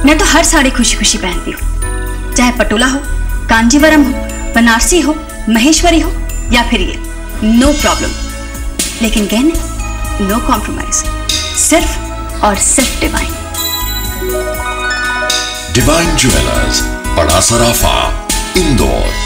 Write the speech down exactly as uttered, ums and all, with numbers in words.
मैं तो हर साड़ी खुशी खुशी पहनती हूँ, चाहे पटोला हो, कांजीवरम हो, बनारसी हो, महेश्वरी हो या फिर ये, नो प्रॉब्लम। लेकिन गहने नो कॉम्प्रोमाइज, सिर्फ और सिर्फ डिवाइन। डिवाइन ज्वेलर्स, बड़ा सराफा, इंदौर।